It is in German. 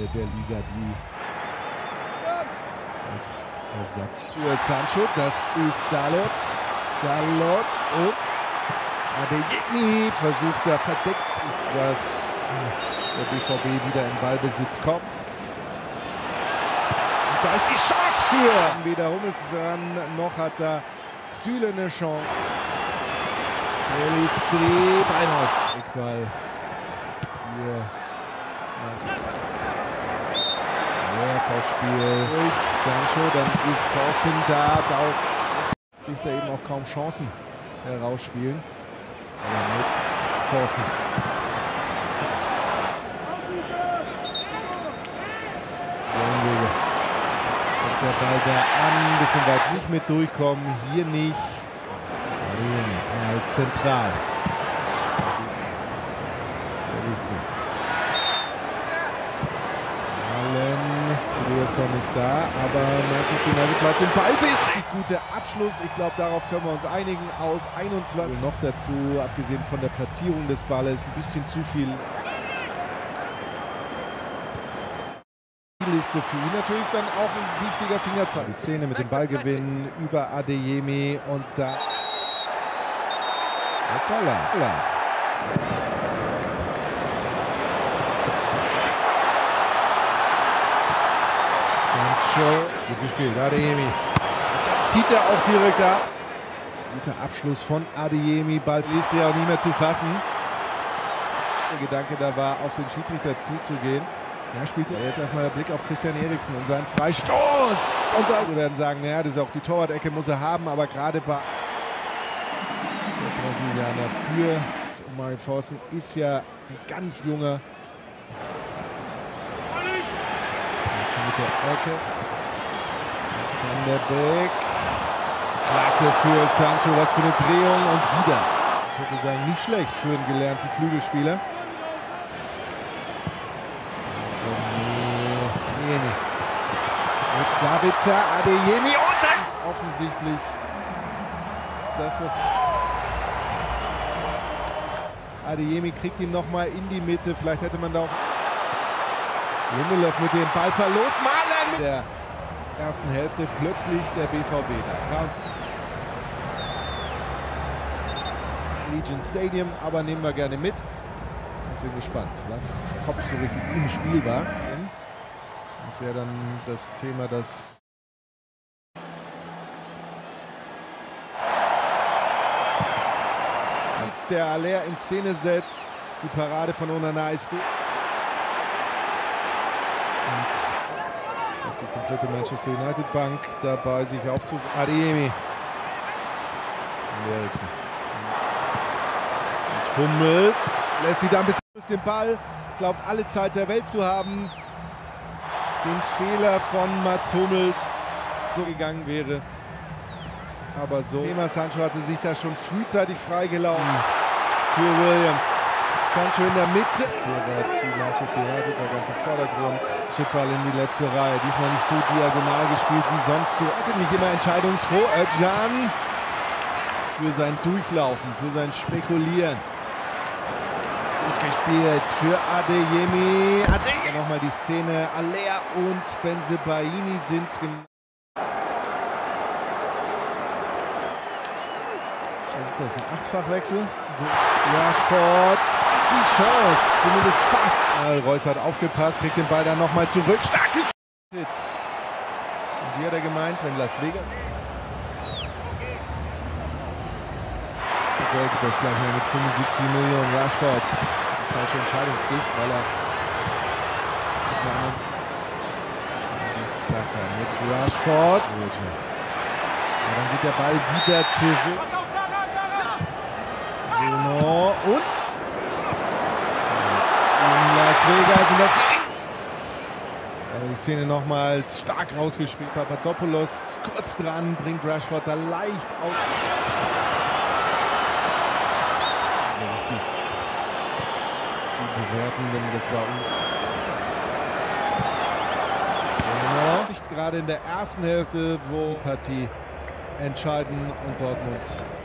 der Liga, die als Ersatz für Sancho, das ist Dalot. Dalot und Adeyemi versucht da verdeckt, dass der BVB wieder in Ballbesitz kommt. Und da ist die Chance für weder Hummels ran, noch hat da Süle eine Chance. Pelistri, Ballmaus. Eckball für V-Spiel durch Sancho, dann ist Forsen da, sich da eben auch kaum Chancen herausspielen. Aber mit Forsen. Wege. Kommt der Ball da an, ein bisschen weit nicht mit durchkommen, hier nicht. Mal zentral. Pelistri. Svensson ist da, aber Manchester United bleibt im Ballbiss. Guter Abschluss, ich glaube, darauf können wir uns einigen. Aus 21 noch dazu, abgesehen von der Platzierung des Balles, ein bisschen zu viel. Die Liste für ihn natürlich dann auch ein wichtiger Fingerzeig. Die Szene mit dem Ballgewinn über Adeyemi und da. Hoppala. Sancho, gut gespielt, Adeyemi. Und dann zieht er auch direkt ab. Guter Abschluss von Adeyemi, Ball ist ja auch nicht mehr zu fassen. Der Gedanke da war, auf den Schiedsrichter zuzugehen. Ja, spielt er jetzt erstmal der Blick auf Christian Eriksen und seinen Freistoß. Und da werden sagen, naja, das ist auch die Torwart-Ecke, muss er haben, aber gerade bei der Brasilianer für Omari Forsen ist ja ein ganz junger. Mit der Ecke. Van der Beek. Klasse für Sancho, was für eine Drehung und wieder. Ich würde sagen, nicht schlecht für einen gelernten Flügelspieler. Adeyemi. Mit Sabitzer, Adeyemi und das ist offensichtlich das, was... Adeyemi kriegt ihn nochmal in die Mitte, vielleicht hätte man da auch... Lindelof mit dem Ballverlust, Malen mit der ersten Hälfte, plötzlich der BVB da. Legion Stadium, aber nehmen wir gerne mit. Und sind gespannt, was der Kopf so richtig im Spiel war. Das wäre dann das Thema, das der Haller in Szene setzt. Die Parade von Onana ist gut. Und dass die komplette Manchester United Bank dabei sich aufzusetzen. Adeyemi. Und Eriksen. Und Hummels lässt sie da ein bisschen den Ball. Glaubt alle Zeit der Welt zu haben. Den Fehler von Mats Hummels so gegangen wäre. Aber so. Thema Sancho hatte sich da schon frühzeitig freigelaufen für Williams. Sancho in der Mitte. Kehrer zu Manchester United, der ganze Vordergrund. Chipball in die letzte Reihe. Diesmal nicht so diagonal gespielt wie sonst so. Hatte nicht immer entscheidungsfroh. Özcan für sein Durchlaufen, für sein Spekulieren. Gut gespielt für Adeyemi. Adeyemi. Nochmal die Szene. Haller und Bensebaini sind es. Was ist das? Ein Achtfachwechsel? So, Rashford hat die Chance, zumindest fast. Reus hat aufgepasst, kriegt den Ball dann nochmal zurück. Starke Hits. Und wie hat er gemeint, wenn Las Vegas vergoldet das gleich mal mit 75 Millionen. Rashford eine falsche Entscheidung trifft, weil er mit einer anderen Saka mit Rashford. Und dann geht der Ball wieder zurück. Bruno und in Las Vegas und das aber die Szene nochmals stark rausgespielt. Papadopoulos kurz dran, bringt Rashford da leicht auf. Also richtig zu bewerten, denn das war Bruno nicht gerade in der ersten Hälfte, wo die Partie entscheiden und Dortmund